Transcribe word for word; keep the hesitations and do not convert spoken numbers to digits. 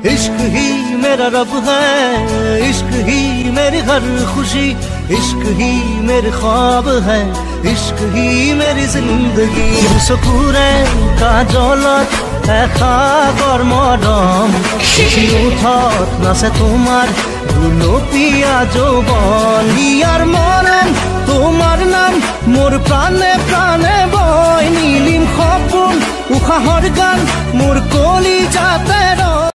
इश्क ही मेरा रब है, इश्क ही मेरी हर खुशी, इश्क ही मेरे ख्वाब है, इश्क ही मेरी जिंदगी। सुकुरे का जलत এখাগর মরম শিশি উঠত নাচে তোমার গুলপীয়া যৌবন। ইয়ার মরণ তোমার নাম মোর প্রাণে প্রাণে বয়, নীলিম সপোন উশাহৰ গান মোর কলিজাতে